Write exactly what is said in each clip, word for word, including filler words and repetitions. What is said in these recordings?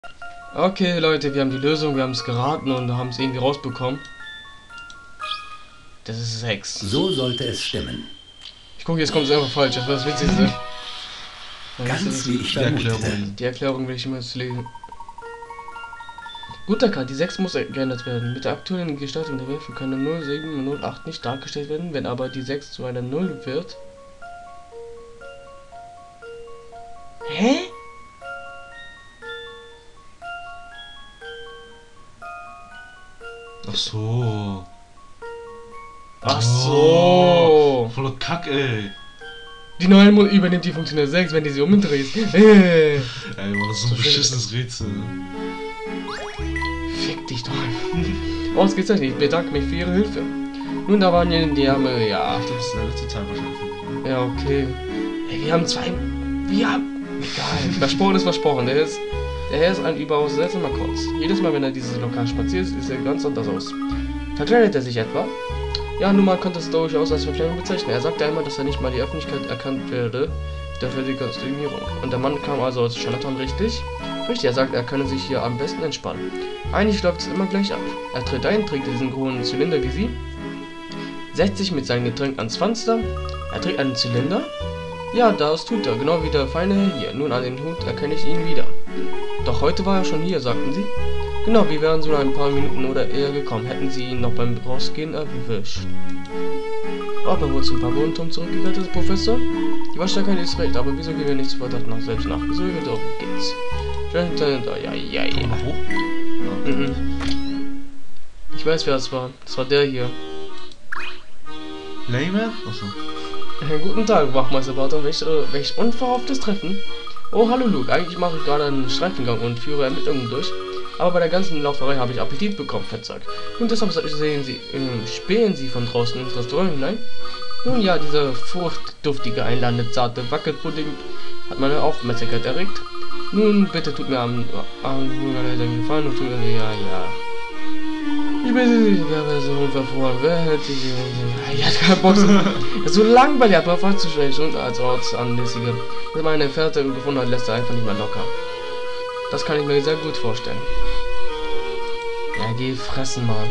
Okay, Leute, wir haben die Lösung, wir haben es geraten und haben es irgendwie rausbekommen. Das ist sechs. So sollte es stimmen. Ich gucke, jetzt kommt es einfach falsch, das war das Witzigste. Ganz wie ich Die Erklärung. vermutete. Die Erklärung will ich immer jetzt lesen. Guter Kat, die sechs muss geändert werden. Mit der aktuellen Gestaltung der Würfel können null, sieben und null, acht nicht dargestellt werden, wenn aber die sechs zu einer null wird. Hä? Ach so. Ach so. Voller Kack, ey. Die neue Mund übernimmt die Funktion der sechs, wenn du sie umdrehst. Äh. Ey, Mann, das ist so ein beschissenes Rätsel. Fick dich doch einfach. Ausgezeichnet, ich bedanke mich für Ihre Hilfe. Nun, da waren ja die Arme, ja. Das ist der letzte Teil wahrscheinlich. Ja, okay. Hey, wir haben zwei. Wir haben. Egal. Versprochen ist versprochen. Der ist. Der Herr ist ein überaus seltsamer Kurz. Jedes Mal, wenn er dieses Lokal spaziert, sieht er ganz anders aus. Verkleidet er sich etwa? Ja, nun, man könnte es durchaus als Verkleidung bezeichnen. Er sagte einmal, dass er nicht mal die Öffentlichkeit erkannt werde, dafür die Kostümierung. Und der Mann kam also als Charlatan, richtig? Richtig, er sagt, er könne sich hier am besten entspannen. Eigentlich läuft es immer gleich ab. Er tritt ein, trägt diesen grünen Zylinder wie Sie, setzt sich mit seinem Getränk ans Fenster. Er trägt einen Zylinder? Ja, das tut er, genau wie der feine Herr hier. Nun, an dem Hut erkenne ich ihn wieder. Doch heute war er schon hier, sagten Sie? Genau, wir wären so ein paar Minuten oder eher gekommen, hätten Sie ihn noch beim Rausgehen erwischt. Ob er wohl zum Pagodenturm zurückgekehrt ist, Professor? Die Wahrscheinlichkeit ist recht, aber wieso gehen wir nicht zu Verdacht nach selbst nach? Wieso doch geht's? Ja, ja, ja, ja. Mal hoch? Ja. Mhm. Ich weiß, wer das war. Das war der hier. Layman? Achso. Guten Tag, Wachmeister Barton. Welch, äh, welch unverhofftes Treffen. Oh, hallo Luke. Eigentlich mache ich gerade einen Streifengang und führe Ermittlungen durch. Aber bei der ganzen Lauferei habe ich Appetit bekommen, Fettsack. Und deshalb sehen Sie, äh, spähen Sie von draußen ins Restaurant hinein? Nun ja, dieser fruchtduftige, einladende, zarte Wackelpudding hat meine Aufmerksamkeit erregt. Nun, bitte tut mir am den Gefallen und tut mir, ja, ja. Ich bitte Sie, ich wäre so unverfroren. Wer hätte sich, ja, ich hab Bock, so langweilig, aber fast zu schlecht und als Ortsanlässige. Wenn meine Fährte gefunden hat, lässt er einfach nicht mehr locker. Das kann ich mir sehr gut vorstellen. Ja, geh fressen, Mann.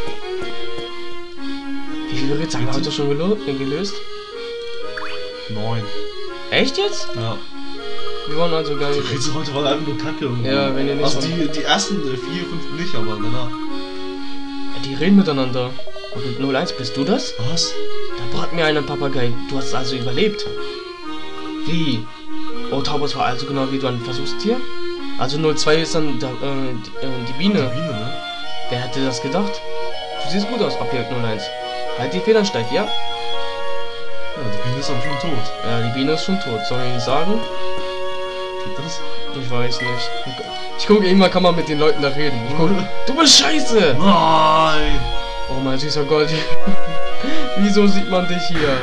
Wie viele Rätsel haben wir heute schon gelo gelöst? Neun. Echt jetzt? Ja. Wir wollen also gar Die nicht. Rätsel heute waren einfach nur Kacke. Irgendwie. Ja, wenn ihr nicht Also so- die, die ersten äh, vier, fünf nicht, aber danach. Ja, die reden miteinander. Und null eins, bist du das? Was? Da brat mir einen Papagei. Du hast also überlebt. Wie? Oh, Taubos war also genau wie du ein Versuchstier? Also null zwei ist dann da, äh, die, äh, die Biene. Die Biene, ne? Wer hätte das gedacht? Du siehst gut aus, Objekt null eins. Halt die Federn steif, ja? Ja, die Biene ist aber schon tot. Ja, die Biene ist schon tot. Soll ich nicht sagen? Geht das? Ich weiß nicht. Ich gucke, irgendwann kann man mit den Leuten da reden. Ich guck, du bist scheiße! Nein! Oh mein süßer Gold. Wieso sieht man dich hier?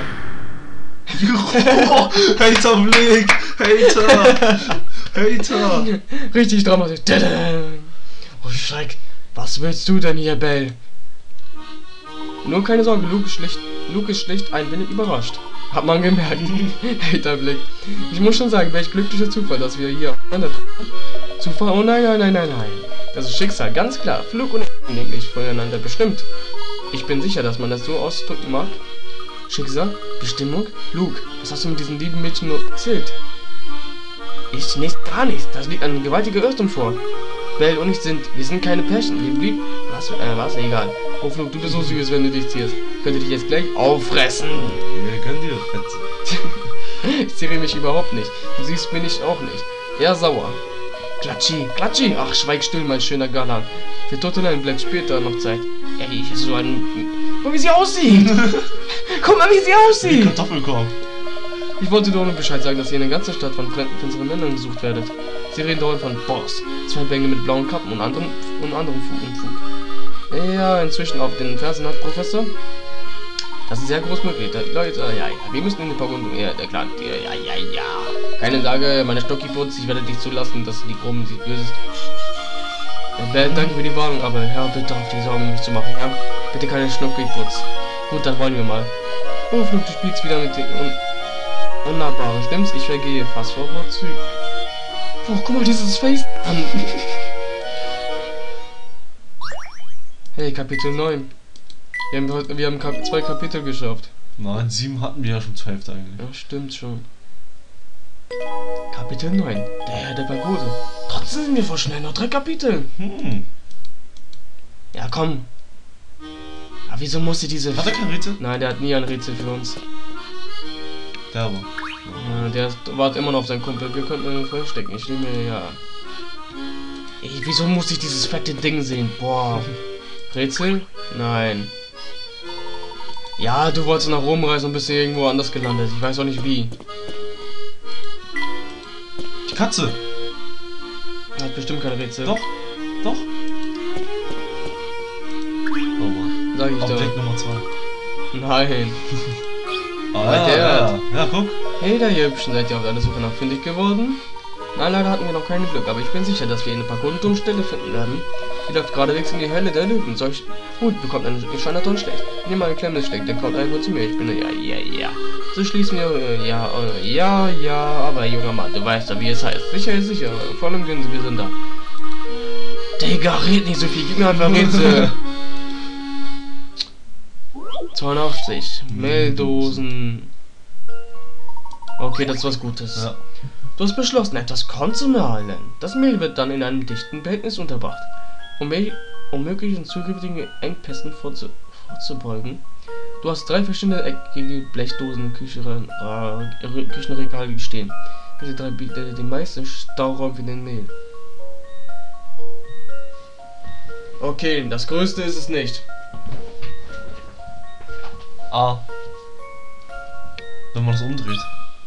Oh, Hater Blick! Hater! Hater! Richtig dramatisch. Tadam. Oh Schreck. Was willst du denn hier, Bell? Nur keine Sorge, Luke ist schlicht, Luke ist schlicht ein wenig überrascht. Hat man gemerkt. Haterblick. Ich muss schon sagen, welch glücklicher Zufall, dass wir hier aufeinander treffen. Zufall? Oh nein, nein, nein, nein, nein. Das ist Schicksal, ganz klar. Flug und unabhängig voneinander bestimmt. Ich bin sicher, dass man das so ausdrücken mag. Schicksal? Bestimmung? Luke, was hast du mit diesen lieben Mädchen nur erzählt? Ich nicht, gar nichts. Das liegt ein gewaltiger Irrtum vor. Bell und ich sind, wir sind keine Pärchen. Wir blieben, was, äh, was, egal. Oh Flug, du bist so süß, wenn du dich ziehst. Ich könnte dich jetzt gleich auffressen. Wir können dir fetzen. Ich ziehe mich überhaupt nicht. Du siehst mich nicht auch nicht. Eher sauer. Klatschi, Klatschi. Ach, schweig still, mein schöner Galan. Für Totelein bleibt später noch Zeit. Ey, ich so ein... Guck mal, wie sie aussieht. Guck mal, wie sie Die aussieht. Kartoffelkorb. Ich wollte dir auch nur Bescheid sagen, dass ihr in der ganzen Stadt von fremden, finsteren Männern gesucht werdet. Sie reden dauernd von Boss, zwei Bänge mit blauen Kappen und anderen und anderem Fug und Fug. Ja, inzwischen auf den Fersen hat Professor. Das ist sehr groß möglich. Da, Leute, ja, ja, wir müssen in den Pagoden. Ja, der Clan, ja, ja, ja. Keine Sorge, meine Stockiputz, ich werde dich zulassen, dass die Gruppen sich böses. Ja, danke für die Warnung, aber hör bitte auf die Sorgen nicht zu machen, ja? Bitte keine Stockiputz. Gut, dann wollen wir mal. Oh, Flug, du spielst wieder mit den un Unnahbaren, stimmt's? Ich vergehe fast vor Vorzügen. Boah, guck mal dieses Face an. Hey, Kapitel neun. Wir haben, heute- wir haben Kap zwei Kapitel geschafft. Nein, sieben hatten wir ja schon zur Hälfte eigentlich. Ja, stimmt schon. Kapitel neun. Der Herr der Pagode. Trotzdem sind wir voll schnell. Noch drei Kapitel. Hm. Ja, komm. Aber wieso musste diese... Hat er kein Rätsel? Nein, der hat nie ein Rätsel für uns. Der aber. Ja, der wartet immer noch auf seinen Kumpel. Wir könnten ihn verstecken. Ich nehme ja... Ey, wieso muss ich dieses fette Ding sehen? Boah. Rätsel? Nein. Ja, du wolltest nach Rom reisen und bist hier irgendwo anders gelandet. Ich weiß auch nicht wie. Die Katze. Hat bestimmt kein Rätsel. Doch. Doch. Oh Mann. Sag ich Objekt doch. Nummer zwei. Nein. Ah, Bei ja, der ja. hat- Ja, guck. Hey, da ihr Hübschen, seid ihr auf einer Suche nach fündig geworden? Nein, leider hatten wir noch kein Glück, aber ich bin sicher, dass wir eine Pagodenturmstelle finden werden. Die läuft geradewegs in die Hölle der Löwen. Solch Mut bekommt ein Schweinerton schlecht. Nimm mal ein klemmendes Steck, dann kommt einfach zu mir. Ich bin ja, ja, ja. So schließen wir, äh, ja, äh, ja, ja, aber junger Mann, du weißt ja, wie es heißt. Sicher ist sicher, voll im Grinsen, wir sind da. Digga, red nicht so viel, gib mir einfach Rätsel. zweiundachtzig. Mehldosen. Okay, das ist was Gutes. Ja. Du hast beschlossen, etwas Korn zu mahlen. Das Mehl wird dann in einem dichten Behältnis unterbracht. Um, Mehl, um möglichen zukünftigen Engpässen vorzu, vorzubeugen. Du hast drei verschiedene eckige Blechdosen im Küchenre äh, Küchenregal stehen. Diese drei bieten den meisten Stauraum für den Mehl. Okay, das größte ist es nicht. A. Wenn man das umdreht.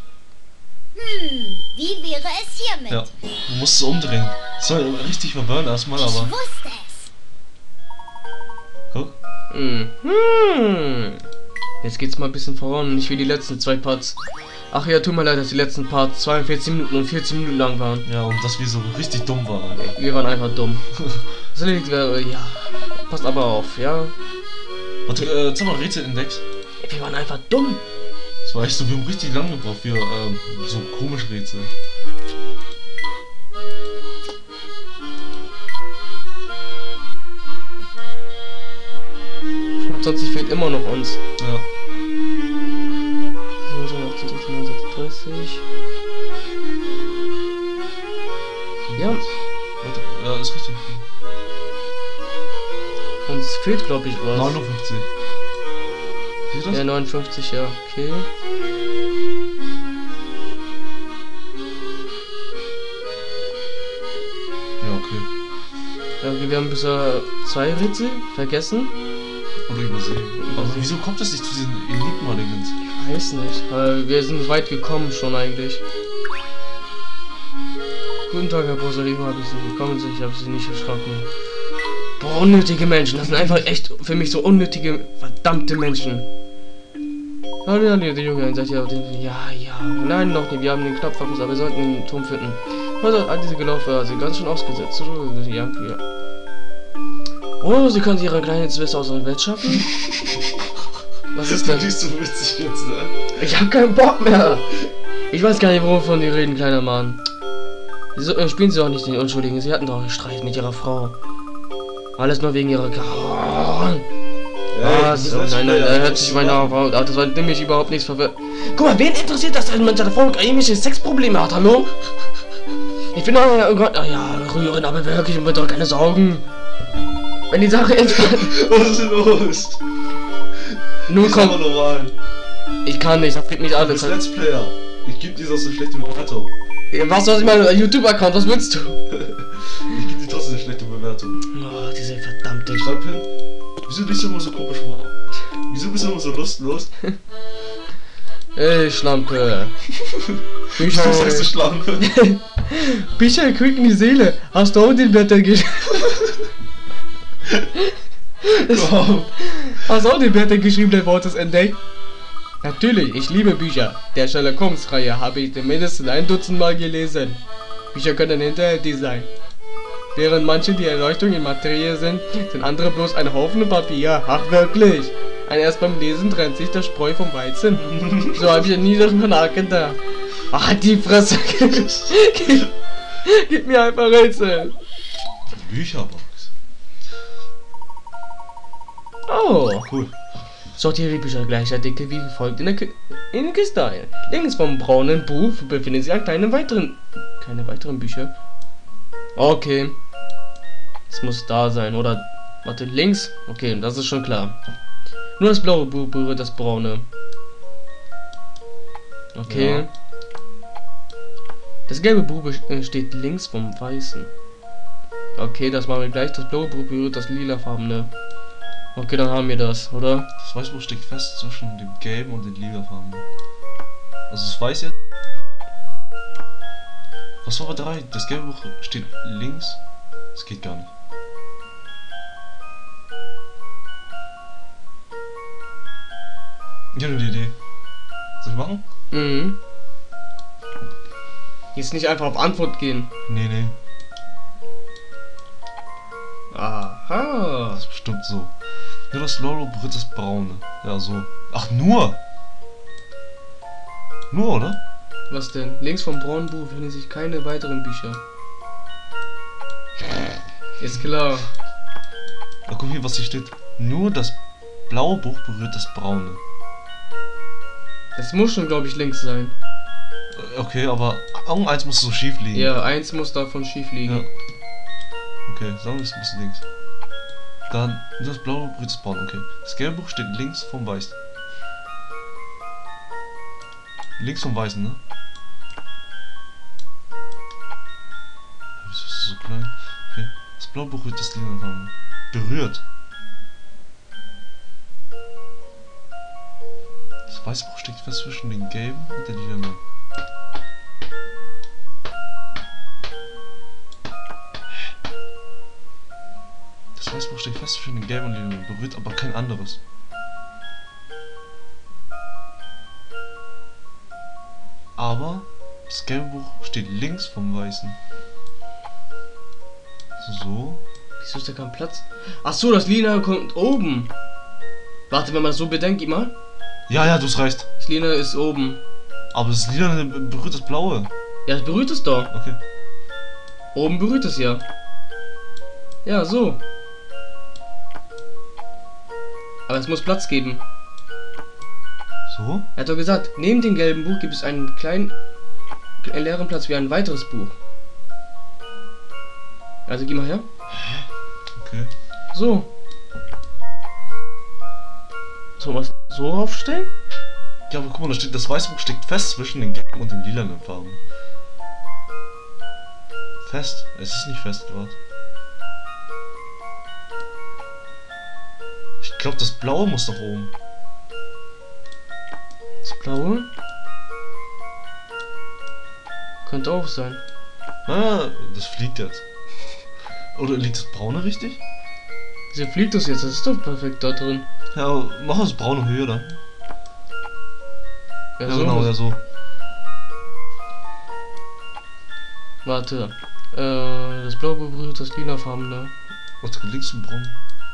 Hm, wie wäre es hiermit? Ja. Du musst es umdrehen. Das soll richtig verburnen erstmal, Ich aber. wusste es. Guck. Mhm. Jetzt geht's mal ein bisschen voran, nicht wie die letzten zwei Parts. Ach ja, tut mir leid, dass die letzten Parts zweiundvierzig Minuten und vierzig Minuten lang waren. Ja, und dass wir so richtig dumm waren. Alter. Wir waren einfach dumm. Das liegt, äh, ja. Passt aber auf, ja. Warte, äh, zeig mal Rätselindex. Wir waren einfach dumm. Das war echt so, wir haben richtig lang gebraucht für ähm, so komische Rätsel. fünfundzwanzig fehlt immer noch uns. Ja. neunundsechzig. Ja, Warte, ja, ist richtig. uns fehlt, glaube ich, was. neunundfünfzig. Siehst du das? Ja, neunundfünfzig, ja, okay. Ja, okay. Ja, okay, wir haben bisher zwei Rätsel vergessen. Oder übersehen. Aber wieso kommt das nicht zu diesen Enigma-Dingens? Ich weiß nicht, aber wir sind weit gekommen schon eigentlich. Guten Tag, Herr Boserino, habe ich Sie willkommen, ich habe Sie nicht erschrocken. Boah, unnötige Menschen, das sind einfach echt für mich so unnötige, verdammte Menschen. Hallo, hallo, die Jungen, seid ihr auf den... Ja, ja, nein, noch nicht, wir haben den Knopf verpasst, aber wir sollten den Turm finden. Also, all diese Gelaufe sind ganz schön ausgesetzt. Ja, ja. Oh, Sie können Ihre kleine Zwiste aus der Welt schaffen? Was ist denn? nicht so witzig jetzt, ne? Ich hab keinen Bock mehr. Ich weiß gar nicht, wovon die reden, kleiner Mann. Wieso äh, spielen Sie doch nicht den Unschuldigen? Sie hatten doch einen Streit mit Ihrer Frau. Alles nur wegen Ihrer... Oh, was? Oh, nein, nein, da hört sich meine Frau... Das war nämlich überhaupt nichts verwirrt. Guck mal, wen interessiert das, dass mit seiner Frau irgendwelche Sexprobleme hat, hallo? Ich bin doch... Oh Gott, oh ja, rühren, aber wirklich, bitte doch keine Sorgen. Wenn die Sache entspannt... Was ist denn los? Nun Ist aber komm, normal. ich kann nicht, das bringt mich Du alles. bist Let's Player. Ich geb dir so eine schlechte Bewertung. Was soll ich meinen YouTube-Account, was willst du? Ich geb dir trotzdem eine schlechte Bewertung. Oh, diese verdammte... Schreib hin. Wieso bist du immer so komisch vor? Wieso bist du immer so lustlos? Ey, Schlampe. Wieso sagst du Bücher, Schlampe? Bücher quicken die Seele. Hast du auch den Blätter geschrieben? Wow. Hast du auch den Blätter geschrieben, dein Wort ist entdeckt? Natürlich, ich liebe Bücher. Der Sherlock Holmes Reihe habe ich mindestens ein Dutzend Mal gelesen. Bücher können hinterhältig sein. Während manche die Erleuchtung in Materie sind, sind andere bloß ein Haufen Papier. Ach wirklich. Ein erst beim Lesen trennt sich der Spreu vom Weizen. So habe ich ja nie darüber nachgedacht. Ach, die Fresse. gib, gib mir einfach Rätsel. Bücherbox. Oh. Cool. Sortiere die Bücher gleichzeitig wie folgt in der Ki in der Kiste ein. Links vom braunen Buch befinden sich keine weiteren keine weiteren Bücher. Okay. Es muss da sein, oder? Warte, links? Okay, das ist schon klar. Nur das blaue Buch berührt das braune. Okay. Ja. Das gelbe Buch steht links vom weißen. Okay, das machen wir gleich. Das blaue Buch berührt das lilafarbene. Okay, dann haben wir das, oder? Das Weißbuch steckt fest zwischen dem gelben und den lilafarben. Also das Weiß jetzt. Was war bei drei? Das gelbe Buch steht links. Das geht gar nicht. Ich habe eine Idee. Soll ich machen? Mhm. Jetzt nicht einfach auf Antwort gehen. Nee, nee. Aha. Das ist bestimmt so. Nur das Lolo berührt das Braune. Ja, so. Ach, nur! Nur, oder? Was denn? Links vom braunen Buch finden sich keine weiteren Bücher. Ist klar. Na, guck hier, was hier steht. Nur das blaue Buch berührt das Braune. Das muss schon, glaube ich, links sein. Äh, Okay, aber irgendeins muss so schief liegen. Ja, eins muss davon schief liegen. Ja. Okay, sagen wir es ein bisschen links. Dann das blaue berührt das Braune. Okay. Das gelbe Buch steht links vom Weißen. Links vom Weißen, ne? Wieso ist das so klein? Okay. Das blaue Buch berührt das lila Farben. Berührt. Das weiße Buch steckt fest zwischen den gelben und den lilanen. Das weiße Buch steckt fest zwischen den gelben und lilanen. Berührt aber kein anderes. Aber das gelbe Buch steht links vom weißen. So. Wieso ist da kein Platz? Ach so, das Lila kommt oben. Warte, wenn man das so bedenkt, gib mal. Ja, ja, du hast recht. Das Lila ist oben. Aber das Lila berührt das Blaue. Ja, das berührt es doch. Okay. Oben berührt es ja. Ja, so. Aber es muss Platz geben. So? Er hat doch gesagt, neben dem gelben Buch gibt es einen kleinen einen leeren Platz wie ein weiteres Buch. Also geh mal her. Okay. So. So was so aufstellen? Ja, aber guck mal, da steht, das weiße Buch steckt fest zwischen den gelben und den lilanen Farben. Fest? Es ist nicht fest gerade. Ich glaube, das blaue muss nach oben. Das blaue? Könnte auch sein. Ah, das fliegt jetzt. Oder liegt das braune richtig? Wieso fliegt das jetzt? Das ist doch perfekt da drin. Ja, aber mach das braune Höhe dann. Ja, Ja, so genau, muss- ja so. Warte. Äh, das blaue berührt das lilafarbene. Warte, links zum braun.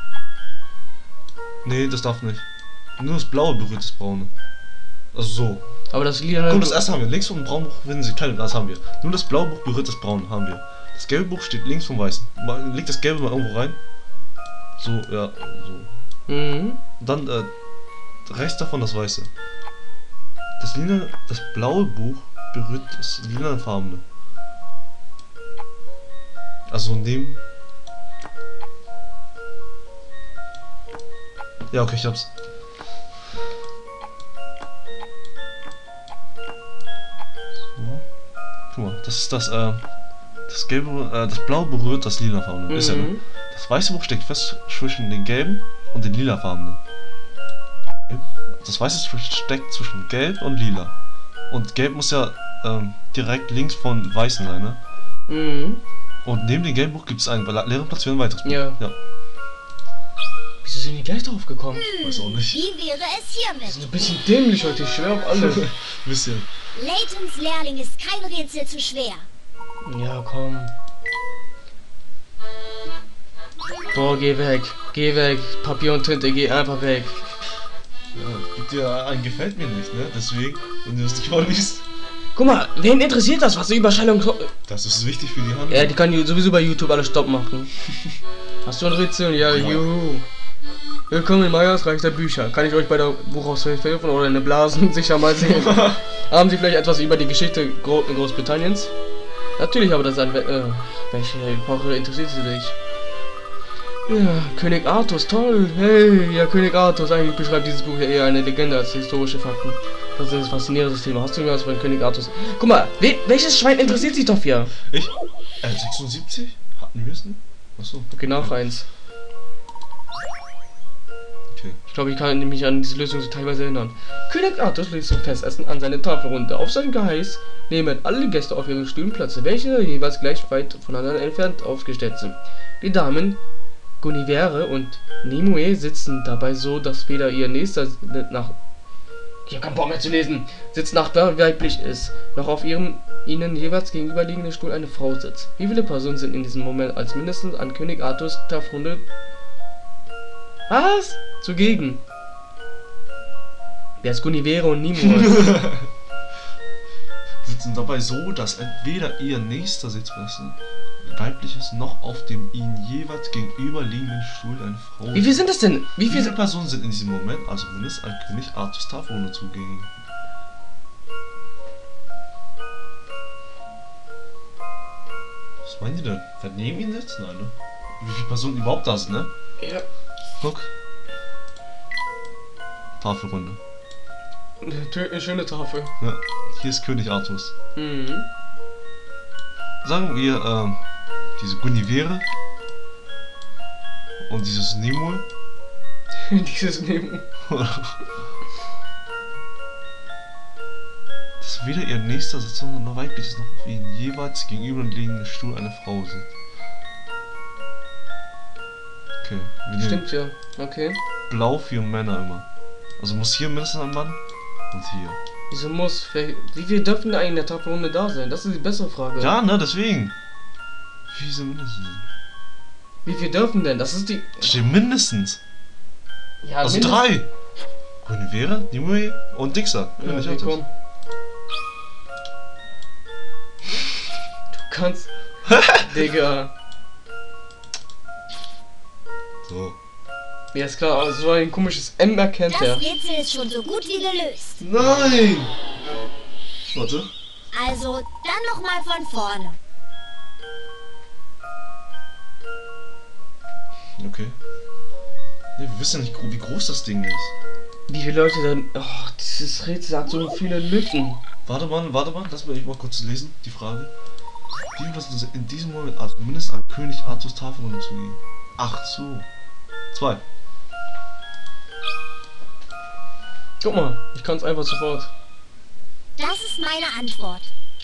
Nee, das darf nicht. Nur das blaue berührt das braune. Also so. Aber das lila. Guck, das erste haben wir. Links vom braunen Buch finden Sie kleine, das haben wir. Nur das blaue Buch berührt das braune, haben wir. Das gelbe Buch steht links vom weißen. Mal, leg das gelbe mal irgendwo rein. So, ja, so. Mhm. Und dann, äh, rechts davon das weiße. Das lila, das blaue Buch berührt das lilafarbene. Also neben. Ja, okay, ich hab's. So. Guck mal, das ist das, äh, das gelbe, äh, das blaue berührt das lilafarbene. Mhm. Ist ja, ne? Das weiße Buch steckt fest zwischen den gelben und den lilafarbenen. Das weiße steckt zwischen gelb und lila. Und gelb muss ja ähm, direkt links von weißen sein, ne? Mhm. Und neben dem gelben Buch gibt es einen leeren Platz für ein weiteres Buch. Ja. ja. Wieso sind die gleich drauf gekommen? Weiß auch nicht. Wie wäre es Die hiermit? sind ein bisschen dämlich heute, ich schwör auf alles. Bisschen. Laytons Lehrling ist kein Rätsel zu schwer. Ja, komm. Boah, geh weg. Geh weg. Papier und Tinte, geh einfach weg. Ja, der ein gefällt mir nicht, ne? Deswegen, wenn du das nicht vorliest. Guck mal, wen interessiert das, was die Überschallung... Das ist wichtig für die Hand. Ja, die kann sowieso bei YouTube alles Stopp machen. Hast du ein Rätsel? Ja, Ja. juhu. Willkommen in Meyers Reich der Bücher. Kann ich euch bei der Buchaushilfe helfen oder eine Blasen sicher mal sehen? Haben Sie vielleicht etwas über die Geschichte Gro Großbritanniens? Natürlich, aber das ist ein... Äh, welche Epoche interessiert Sie dich? Ja, König Artus, toll. Hey, ja, König Artus. Eigentlich beschreibt dieses Buch ja eher eine Legende als historische Fakten. Das ist ein faszinierendes Thema. Hast du irgendwas von König Artus? Guck mal, we welches Schwein interessiert sich dafür? Ich? Äh, sechsundsiebzig? Hatten wir es denn? Achso. Okay, nach eins. Okay. Ich glaube, ich kann mich an diese Lösung so teilweise erinnern. König Artus ließ zum Festessen an seine Tafel runter. Auf sein Geheiß nehmen alle Gäste auf ihren Stühlen Platz, welche jeweils gleich weit voneinander entfernt aufgestellt sind. Die Damen Guinevere und Nimue sitzen dabei so, dass weder ihr nächster nach ich habe keinen Bock mehr zu lesen, Sitznachbar weiblich ist, noch auf ihrem ihnen jeweils gegenüberliegenden Stuhl eine Frau sitzt. Wie viele Personen sind in diesem Moment als mindestens an König Artus Tafelrunde Was? Zugegen. Wer ist Guinevere und Nimue? Sitzen dabei so, dass entweder ihr nächster Sitzplatz weiblich ist, noch auf dem ihnen jeweils gegenüberliegenden Stuhl eine Frau. Wie viel sind das denn? Wie Wie viele viele Personen sind in diesem Moment, also mindestens an König Artus Tafelrunde zugegen? Was meinen die denn? Vernehmen ihn jetzt? Nein, ne? Wie viele Personen überhaupt da sind, ne? Ja. Guck. Tafelrunde. Eine schöne Tafel. Ja. Hier ist König Artus. Mhm. Sagen wir, ähm, diese Guinevere und dieses Nimue. Dieses Neben. Dass weder ihr nächster sitzt, sondern noch weiblich ist, noch auf ihnen jeweils gegenüberliegenden Stuhl eine Frau sitzt. Okay. Wir nehmen Stimmt ja. Okay. Blau für Männer immer. Also muss hier mindestens ein Mann und hier. Wieso muss? Wie viel dürfen da eigentlich in der Tafelrunde da sein? Das ist die bessere Frage. Ja, ne, deswegen. Wie sind mindestens? Wie viel dürfen denn? Das ist die. Da steht mindestens. Ja, Also mindest- drei. Guinevere, Nimue und Dixer. Ja, König okay, Artus. komm. Du kannst. Digga. So. Ja, ist klar, aber so ein komisches M erkennt Das er. Rätsel ist schon so gut wie gelöst. Nein! Warte. Also, dann nochmal von vorne. Okay. Ne, wir wissen ja nicht, wie groß das Ding ist. Wie viele Leute dann. Oh, dieses Rätsel hat so viele Lücken. Warte mal, warte mal, lass mich mal kurz lesen, die Frage. Wie viel sind in diesem Moment, also mindestens an König Artus Tafelrunde zugegen? Ach so. Zwei. Guck mal, ich kann es einfach sofort. Das ist meine Antwort.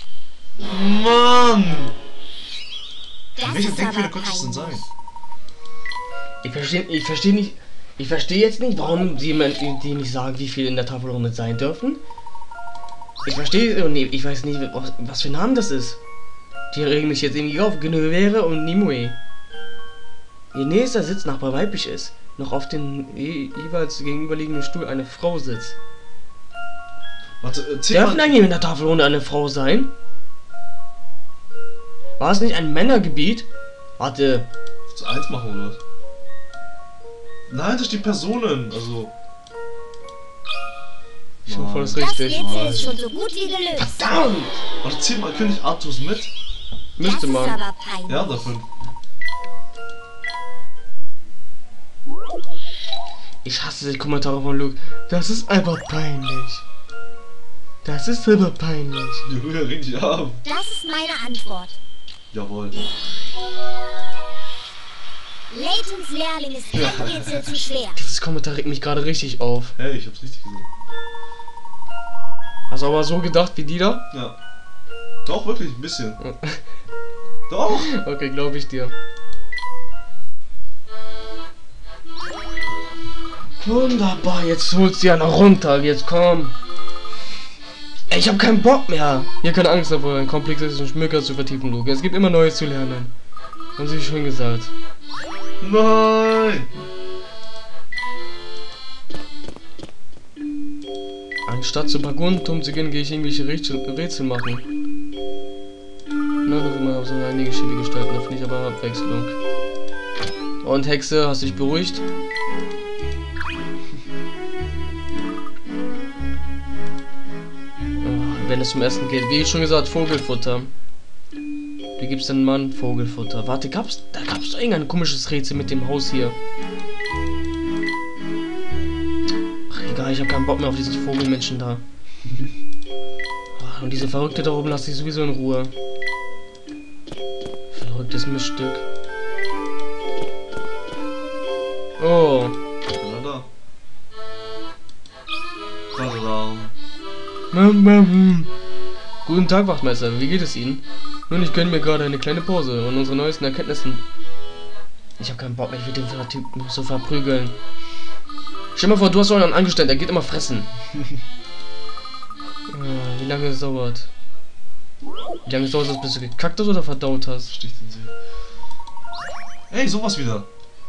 Mann! Das Welcher ist Denkfehler aber könnte es denn sein? peinlich. Ich verstehe ich verstehe nicht. Ich verstehe jetzt nicht, warum die, die nicht sagen, wie viel in der Tafelrunde sein dürfen. Ich verstehe. Nee, ich weiß nicht, was, was für ein Name das ist. Die regen mich jetzt irgendwie auf. Guinevere und Nimue. Ihr nächster Sitznachbar weiblich ist, noch auf dem je, jeweils gegenüberliegenden Stuhl eine Frau sitzt. Warte, äh, zähl Dürfen mal. eigentlich in der Tafelrunde eine Frau sein? War es nicht ein Männergebiet? Warte. Willst du eins machen oder was? Nein, das steht Personen, also. Schon voll Das richtig. Rätsel ist schon so gut wie gelöst. Verdammt! Warte, zähl mal König Artus mit. Müsste das man. ist aber peinlich. Ja, dafür. Ich hasse die Kommentare von Luke. Das ist einfach peinlich. Das ist aber peinlich. Junge, ring dich ab. Das ist meine Antwort. Jawohl. Laytons Lehrling ist kein Rätsel zu schwer. Dieses Kommentar regt mich gerade richtig auf. Hey, ich hab's richtig gesagt. Hast du aber so gedacht wie die da? Ja. Doch, wirklich, ein bisschen. Doch! Okay, glaube ich dir. Wunderbar, jetzt holst du ja noch runter. Jetzt komm. Ey, ich habe keinen Bock mehr. Ihr keine Angst davor, ein komplexes Schmöker zu vertiefen, Luke. Es gibt immer Neues zu lernen. Haben sie schon gesagt. Nein! Anstatt zu Burgundenturm zu gehen, gehe ich irgendwelche Rätsel, Rätsel machen. Na, da sind wir auf so einige schiefe Gestalten, da finde ich aber Abwechslung. Und Hexe, hast du dich beruhigt? wenn es zum Essen geht. Wie schon gesagt, Vogelfutter. Wie gibt's denn Mann Vogelfutter? Warte, gab's da gab's doch irgendein komisches Rätsel mit dem Haus hier. Ach egal, ich habe keinen Bock mehr auf diesen Vogelmenschen da. Ach, und diese Verrückte da oben lasse ich sowieso in Ruhe. Verrücktes Miststück. Oh. Na da. Tadam. Guten Tag, Wachtmeister. Wie geht es Ihnen? Nun, ich gönne mir gerade eine kleine Pause und unsere neuesten Erkenntnissen. Ich habe keinen Bock mehr, mit dem Typen so verprügeln. Stell dir mal vor, du hast so einen Angestellten, der geht immer fressen. Ja, wie lange es dauert? Wie lange es dauert, bis du gekackt hast oder verdaut hast? Sticht den See. Ey, sowas wieder.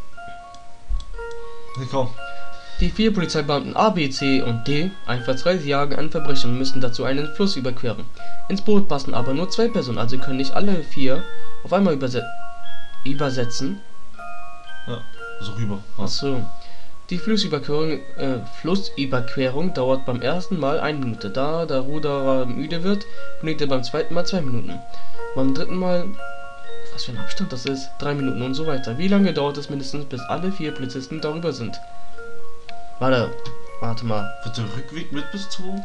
Hey, komm. Die vier Polizeibeamten A, B, C und D, einfallsreich jagen an Verbrechern, müssen dazu einen Fluss überqueren. Ins Boot passen aber nur zwei Personen, also können nicht alle vier auf einmal überse übersetzen. Ja, so rüber. Ja. Achso. Die Flussüberquerung, äh, Flussüberquerung dauert beim ersten Mal eine Minute. Da der Ruderer müde wird, benötigt er beim zweiten Mal zwei Minuten. Beim dritten Mal, was für ein Abstand das ist, drei Minuten und so weiter. Wie lange dauert es mindestens, bis alle vier Polizisten darüber sind? Warte, warte mal. Wird der Rückweg mitbezogen?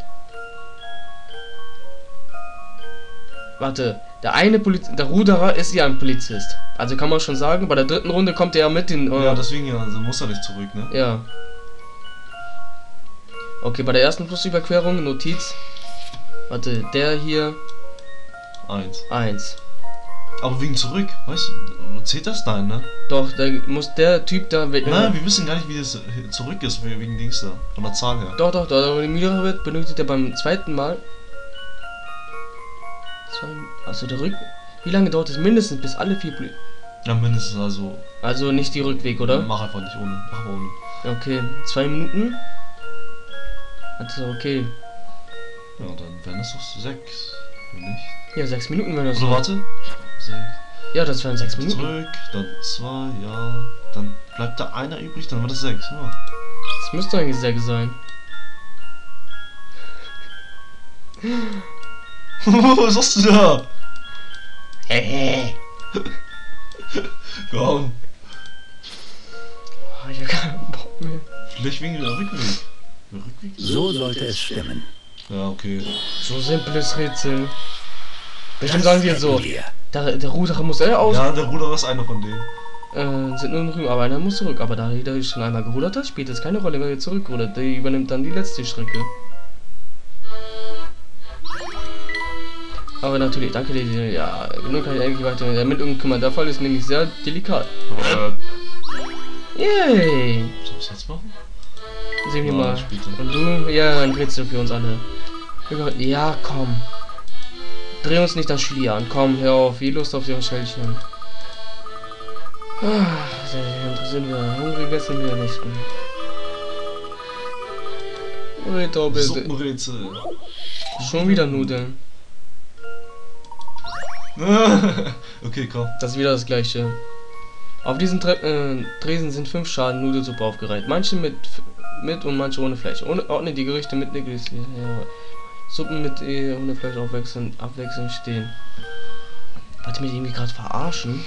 Warte, der eine Poliz der Ruderer ist ja ein Polizist. Also kann man schon sagen, bei der dritten Runde kommt er ja mit den... Äh, ja, deswegen ja, also muss er nicht zurück, ne? Ja. Okay, bei der ersten Flussüberquerung, Notiz. Warte, der hier... Eins. Eins. Aber wegen zurück, weißt du, zählt das? Nein, ne? Doch, da muss der Typ da... Nein, wir wissen gar nicht, wie es zurück ist, wegen Dings da, von der Zahl her. Doch, doch, da er müde wird, benötigt er beim zweiten Mal... Zwei, also der Rück... Wie lange dauert es mindestens, bis alle vier... Poli Ja, mindestens also... Also nicht die Rückweg, oder? Mach einfach nicht ohne, mach mal ohne. Okay, zwei Minuten. Also, okay. Ja, dann wären es doch sechs, oder nicht? Ja, sechs Minuten wären das. Oder warte. Sechs. Ja, das wären sechs Minuten. Zurück, dann zwei, ja. Dann bleibt da einer übrig, dann wird es sechs, ja. Das müsste eigentlich sechs sein. Was hast du da? Hey. Komm. Oh, ich hab keinen Bock mehr. Vielleicht wegen der Rückweg. Der Rückweg? So sollte es stimmen. Ja, okay. So simples Rätsel. Bestimmt Das sagen sie jetzt so. hätten wir. Der, der Ruderer muss er aus. Ja, der Ruderer ist einer von denen. Äh, sind nur noch rüber, aber einer muss zurück. Aber da jeder schon einmal gerudert hat, spielt es keine Rolle, wer jetzt zurückrudert. Der übernimmt dann die letzte Strecke. Aber natürlich, danke dir. Ja, genug kann ich eigentlich weiter damit umkümmern. Der Fall ist nämlich sehr delikat. Äh, Yay! soll ich jetzt machen? Sehen wir Ja, mal. später. Und du? Ja, ein Rätsel für uns alle. Ja, komm. Dreh uns nicht das Schlier an. Komm, hör auf. Wie Lust auf Ihren Schälchen. Ah, sehr interessiert wir. Hungrig essen wir nicht. Rätsel, bitte. Suppenrätsel. Schon wieder Nudeln. Okay, komm. Das ist wieder das gleiche. Auf diesen Tre äh, Tresen sind fünf Schalen Nudelsuppe aufgereiht. Manche mit mit und manche ohne Fleisch. Ohne, ordne die Gerichte mit ja, Suppen mit äh, ohne Fleisch abwechselnd, abwechselnd stehen. Wollt ihr mich irgendwie gerade verarschen?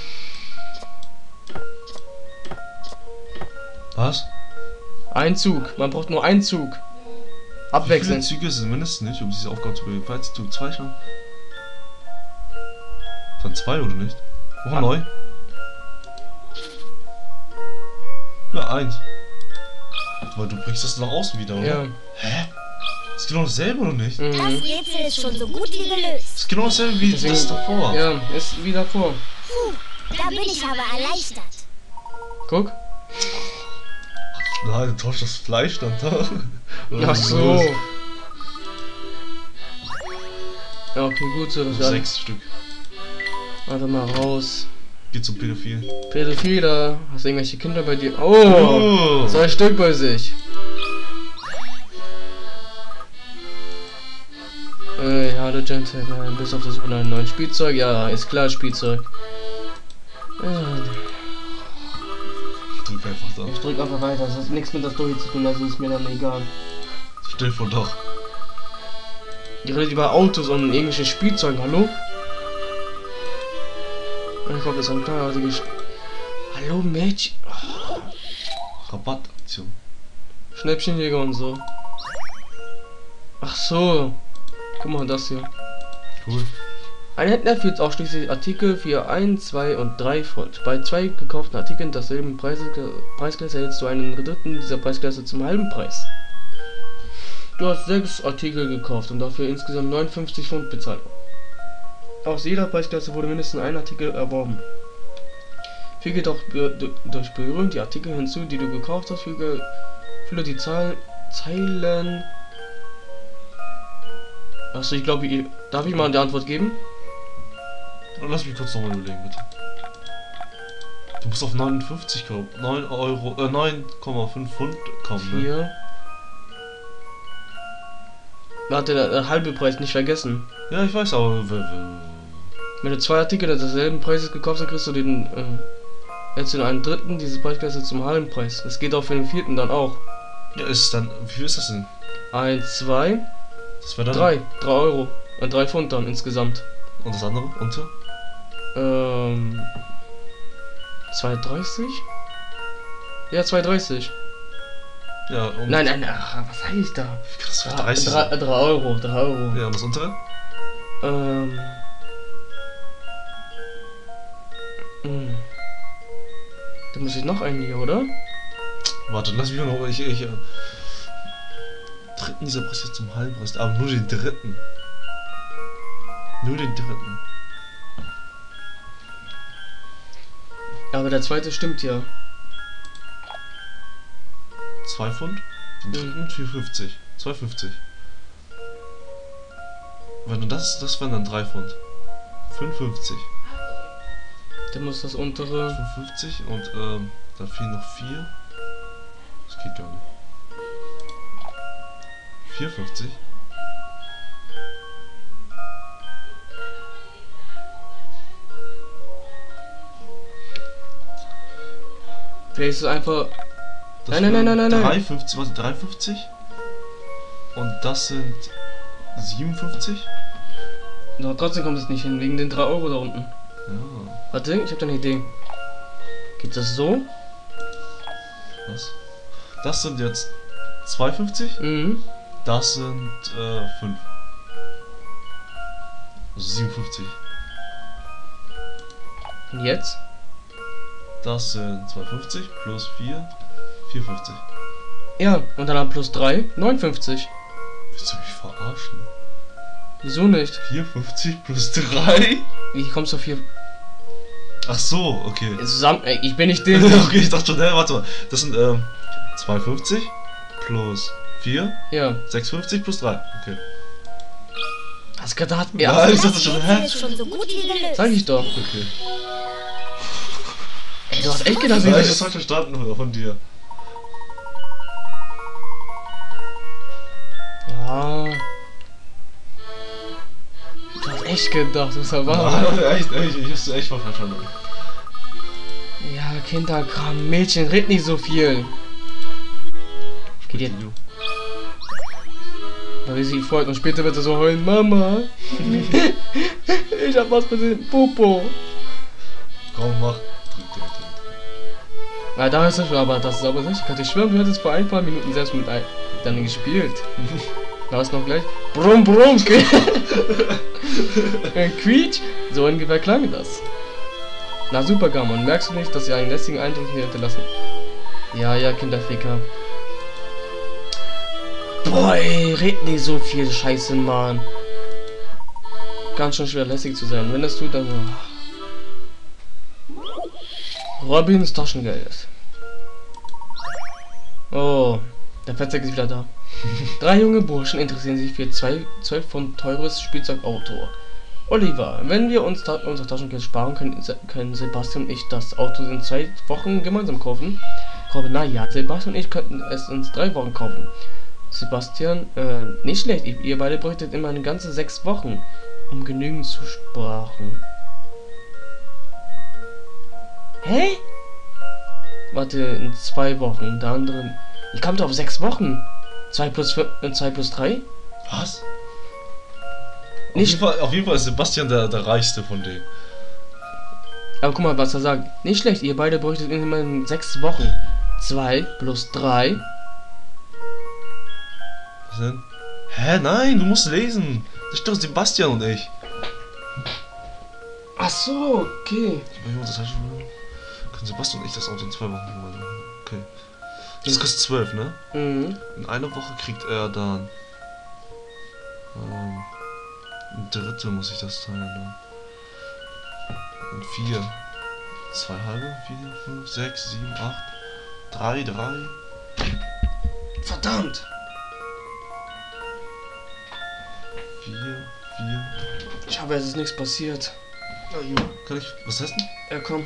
Was? Ein Zug. Man braucht nur einen Zug. Wie viele Abwechselnd. Züge sind mindestens nicht, um diese Aufgabe zu bewegen? Falls du zwei schon. Dann zwei, oder nicht? Oh, Ah. neu. Ja, eins. Weil du bringst das nach außen wieder, oder? Ja. Hä? Ist genau dasselbe, oder nicht? Das Mhm. Rätsel ist schon so gut wie gelöst. Ist genau dasselbe wie Deswegen- das davor. Ja, ist wieder vor. Puh, da bin ich aber erleichtert. Guck. Nein, du tauschst das Fleisch dann da. Ach so. Ja, okay, gut so. Das war Sechs Stück. Warte mal raus. Geht zum Pädophil. Pädophile. Hast du irgendwelche Kinder bei dir? Oh! Oh. Zwei Stück bei sich. Äh, hallo Gentleman. Bist auf der Suche nach einem neuen Spielzeug? Ja, ist klar, Spielzeug. Äh, Drück einfach da. ich drück einfach weiter. Das hat nichts mit der Story zu tun, also ist mir dann egal. Stell vor doch. Die redet über Autos und irgendwelche Spielzeuge, hallo? Ich glaube, das ist ein knallartiges... Hallo, Mädchen. Oh. Rabattaktion. Schnäppchenjäger und so. Ach so. Guck mal, das hier. Cool. Ein Händler führt ausschließlich Artikel für eins, zwei und drei Pfund. Bei zwei gekauften Artikeln derselben Preis Preisklasse erhältst du einen dritten dieser Preisklasse zum halben Preis. Du hast sechs Artikel gekauft und dafür insgesamt neunundfünfzig Pfund bezahlt. Aus jeder Preisklasse wurde mindestens ein Artikel erworben. Füge doch durch Berührung die Artikel hinzu, die du gekauft hast. Füge, fülle die Zahlen, Zeilen. Achso, ich glaube, ich, darf ich mal eine Antwort geben? Lass mich kurz nochmal überlegen, bitte. Du musst auf neunundfünfzig kommen. neun Euro, äh, neun Komma fünf Pfund kommen, ne? Hier. Warte, der, der halbe Preis nicht vergessen. Ja, ich weiß, aber... Wenn du zwei Artikel desselben Preises gekauft hast, kriegst du den, äh, jetzt in einen dritten diese Preisklasse zum halben Preis. Das geht auch für den vierten dann auch. Ja, ist dann... Wie viel ist das denn? eins, zwei, Das wäre dann... drei. drei Euro. Und drei Pfund dann insgesamt. Und das andere? Unter? Ähm... zwei dreißig? Ja, zwei dreißig. Ja, und... Nein, nein, ach, was sag ich da? Wie krass, das dreißig. drei Euro, drei Euro. Ja, und das untere? Ähm... Hm. Da muss ich noch einen hier, oder? Warte, lass mich noch... Ich... ich äh, dritten dieser Preis jetzt zum halben Preis. Aber nur den dritten. Nur den dritten. Aber der zweite stimmt ja. zwei Pfund? Den dritten vier fünfzig. zwei fünfzig. Wenn du das, das wären dann drei Pfund. fünfundfünfzig. Dann muss das untere. fünfundfünfzig und ähm, da fehlen noch vier. Das geht gar nicht. vierundfünfzig. Vielleicht ist es einfach. Das Nein, nein, nein, nein, nein, nein. dreiundfünfzig, was, dreiundfünfzig? Und das sind siebenundfünfzig? Doch, trotzdem kommt es nicht hin, wegen den drei Euro da unten. Ja. Warte, ich habe da eine Idee. Geht das so? Was? Das sind jetzt zweiundfünfzig? Mhm. Das sind äh, fünf. Also siebenundfünfzig. Und jetzt? Das sind zweihundertfünfzig plus vier, vierundfünfzig. Ja, und dann plus drei, neunundfünfzig. Willst du mich verarschen? Wieso nicht? vierundfünfzig plus drei? Wie kommst du auf vier? Ach so, okay. Zusammen, ey, ich bin nicht den. Okay, ich dachte schon, hey, warte mal. Das sind ähm, zweiundfünfzig plus vier, Ja. sechsundfünfzig plus drei. Okay. Hast gedacht, Ja, ja. ich dachte schon, hä? ist schon so gut wie gelöst. Sag ich doch. Okay. Ey, du hast echt gedacht, Nein, wie ich hab's falsch verstanden von dir. Ja. Du hast echt gedacht, das war wahr. Ja, echt, echt, ich hab's echt falsch verstanden. Ja, Kinderkram, Mädchen, red nicht so viel. Geht jetzt. Weil sie freut und später wird er so heulen, Mama. Ich hab was mit dem Popo. Komm, mach. Drück, drück, drück. Na, da ist es schon, aber das ist aber nicht. Ich kann dir schwören, du hättest vor ein paar Minuten selbst mit ein dann gespielt. Da ist noch gleich. Brumm, brumm. Quietsch. So ungefähr klang das. Na super, Gammon. Merkst du nicht, dass sie einen lästigen Eindruck hier hinterlassen? Ja, ja, Kinderficker. Boah, ey, red nicht so viel Scheiße, Mann. Ganz schön schwer lässig zu sein. Wenn das tut, dann... Robins Taschengeld. Oh, der Fettsack ist wieder da. Drei junge Burschen interessieren sich für zwei zwölf Pfund teures Spielzeugauto. Oliver, wenn wir uns ta unser Taschengeld sparen, können, können Sebastian und ich das Auto in zwei Wochen gemeinsam kaufen. Robin, naja, Sebastian und ich könnten es in drei Wochen kaufen. Sebastian, äh, nicht schlecht. Ihr beide bräuchtet immer eine ganze sechs Wochen, um genügend zu sparen. Hä? Warte, in zwei Wochen. Der andere. Ich komme doch auf sechs Wochen. zwei plus vier, zwei plus drei? Was? Nicht, jeden Fall, auf jeden Fall ist Sebastian der, der reichste von denen. aber guck mal, was er sagt. Nicht schlecht, ihr beide bräuchtet in sechs Wochen. zwei plus drei. Was denn? Hä, nein, du musst lesen. Das steht doch Sebastian und ich. Ach so, okay. Können Sebastian und ich das Auto in zwei Wochen holen? Okay. Das kostet zwölf, ne? Mhm. In einer Woche kriegt er dann. Ähm, ein Drittel muss ich das teilen, ne? Und vier. Zwei halbe, vier, fünf, sechs, sieben, acht. Drei, drei. Verdammt! Vier, vier. Ich hoffe, es ist nichts passiert. Kann ich was essen? Ja, komm.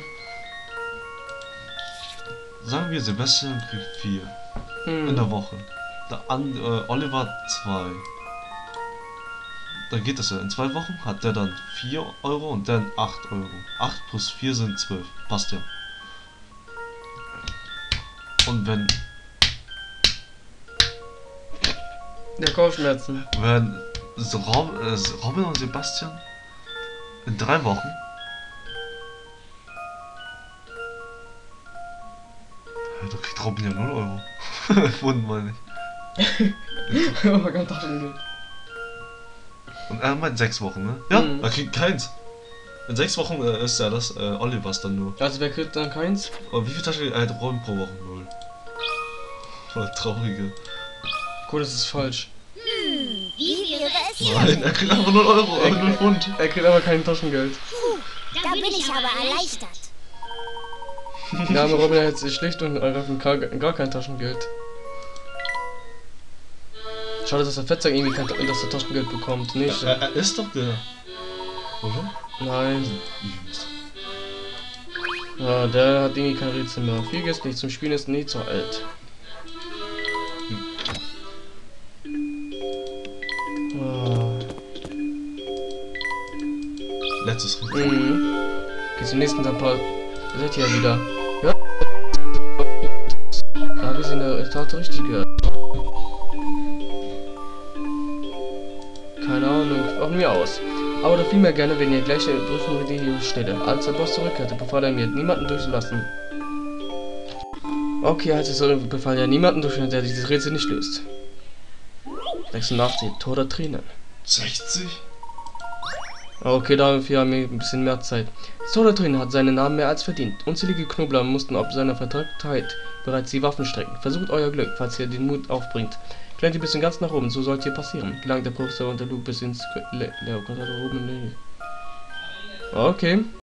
Sagen wir, Sebastian kriegt vier. Mhm. In der Woche. Der An äh, Oliver zwei. Da geht das ja. In zwei Wochen hat der dann vier Euro und dann acht Euro. acht plus vier sind zwölf. Passt ja. Und wenn. Der Kopfschmerzen. Wenn so Rob, äh, Robin und Sebastian in drei Wochen. Da kriegt Robin ja null Euro. Wunden meine ich. Oh Gott, Taschengeld. Und er meint sechs Wochen, ne? Ja, Mhm. er kriegt keins. In sechs Wochen äh, ist ja das äh, Olivers dann nur. Also wer kriegt dann keins? Aber wie viel Taschengeld hat Robin pro Woche? Null. Voll traurige. Gut, das ist falsch. Wie wäre es hier? Nein, er kriegt einfach null Euro, aber null Pfund. Er kriegt aber kein Taschengeld. Puh, da bin ich aber erleichtert. Ja, aber Robin hat jetzt schlicht und einfach gar, gar kein Taschengeld. Schade, dass der Fettsack irgendwie kein, dass er Taschengeld bekommt. Nicht? Er, er ist doch der. Oder? Nein. Ja, der hat irgendwie kein Rätsel mehr. Viel geht nicht, zum Spielen ist nie zu alt. Oh. Letztes Rätsel. Mhm. Okay, zum nächsten Tag. Ihr seid hier wieder. Ja. Da habe ich sie in der Tat richtig gehört. Keine Ahnung, auch mir aus. Aber da fiel mir gerne, wenn ihr gleich eine Prüfung wie die hier stelle. Als der Boss zurückkehrte, befahl er mir, niemanden durchzulassen. Okay, als es so befahl er niemanden durchzulassen, der dieses Rätsel nicht löst. sechsundachtzig, Tor der Tränen. sechzig? Okay, dafür haben wir ein bisschen mehr Zeit. Tor der Tränen hat seinen Namen mehr als verdient. Unzählige Knobler mussten ob seiner Verträgtheit bereits die Waffen strecken. Versucht euer Glück, falls ihr den Mut aufbringt. Klemmt ihr bis ganz nach oben, so sollt ihr passieren. Gelangt der Professor und der Luke bis ins... Le Le oben. Okay.